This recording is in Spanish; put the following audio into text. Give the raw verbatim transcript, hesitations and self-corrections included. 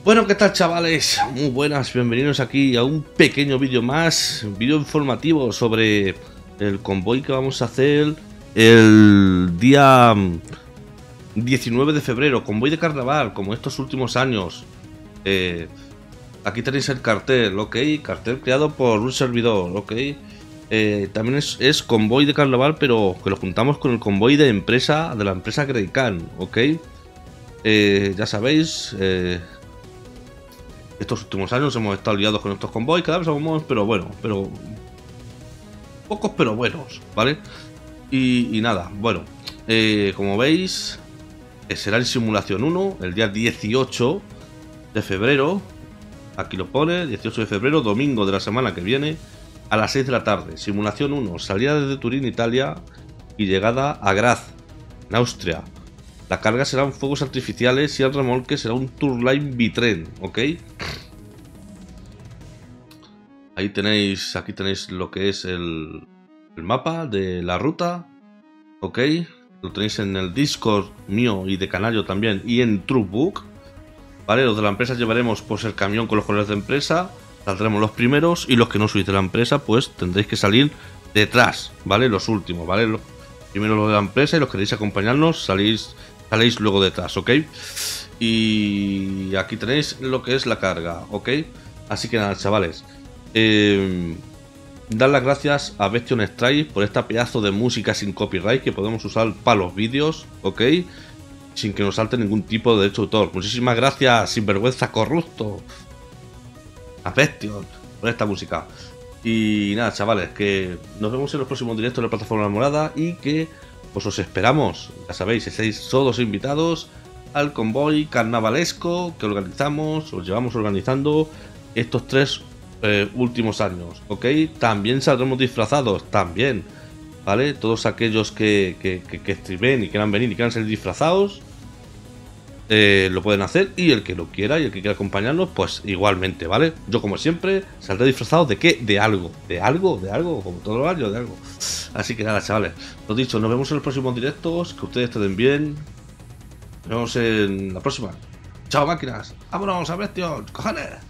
Bueno, ¿qué tal, chavales? Muy buenas, bienvenidos aquí a un pequeño vídeo más, un vídeo informativo sobre el convoy que vamos a hacer el día diecinueve de febrero, convoy de carnaval, como estos últimos años. Eh, aquí tenéis el cartel, ok, cartel creado por un servidor, ok. Eh, también es, es convoy de carnaval, pero que lo juntamos con el convoy de empresa, de la empresa Greycan, ok. Eh, ya sabéis, eh, estos últimos años hemos estado liados con estos convoys, cada vez somos, pero bueno, pero pocos pero buenos, ¿vale? Y, y nada, bueno, eh, como veis, eh, será en simulación uno, el día dieciocho de febrero, aquí lo pone, dieciocho de febrero, domingo de la semana que viene, a las seis de la tarde, simulación uno, salida desde Turín, Italia, y llegada a Graz, en Austria. La carga serán fuegos artificiales y el remolque será un Tourline bitren, ¿ok? Ahí tenéis, aquí tenéis lo que es el, el mapa de la ruta, ¿ok? Lo tenéis en el Discord mío y de Canario también, y en Truebook, ¿vale? Los de la empresa llevaremos pues el camión con los colores de empresa, saldremos los primeros, y los que no sois de la empresa pues tendréis que salir detrás, ¿vale? Los últimos, ¿vale? Los, primero los de la empresa, y los que queréis acompañarnos salís... Saléis luego detrás, ¿ok? Y aquí tenéis lo que es la carga, ¿ok? Así que nada, chavales, eh, dar las gracias a Bastion Strike por esta pedazo de música sin copyright que podemos usar para los vídeos, ¿ok? Sin que nos salte ningún tipo de derecho de autor. Muchísimas gracias, sinvergüenza corrupto, a Bastion por esta música. Y nada, chavales, que nos vemos en los próximos directos de la plataforma morada y que pues os esperamos, ya sabéis, estáis todos invitados al convoy carnavalesco que organizamos, os llevamos organizando estos tres eh, últimos años, ¿ok? También saldremos disfrazados, también, ¿vale? Todos aquellos que, que, que, que streamen y quieran venir y quieran ser disfrazados, eh, lo pueden hacer, y el que lo quiera y el que quiera acompañarnos, pues igualmente, ¿vale? Yo, como siempre, saldré disfrazado de qué, de algo, de algo, de algo, como todos los años, de algo. Así que nada, chavales, lo dicho, nos vemos en los próximos directos, que ustedes estén bien, nos vemos en la próxima. Chao, máquinas, vámonos a Bastion, cojones.